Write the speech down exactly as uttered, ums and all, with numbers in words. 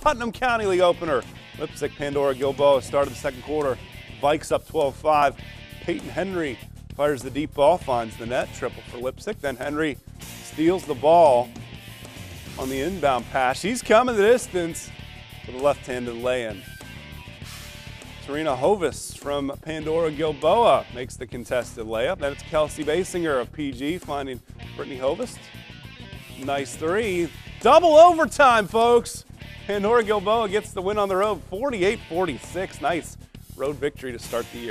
Putnam County League opener. Leipsic, Pandora, Gilboa started the second quarter. Vikes up twelve five. Peyton Henry fires the deep ball, finds the net, triple for Leipsic. Then Henry steals the ball on the inbound pass. He's coming the distance with a left-handed lay-in. Serena Hovis from Pandora Gilboa makes the contested layup. Then it's Kelsey Basinger of P G finding Brittany Hovis. Nice three. Double overtime, folks. Pandora Gilboa gets the win on the road, forty-eight forty-six. Nice road victory to start the year.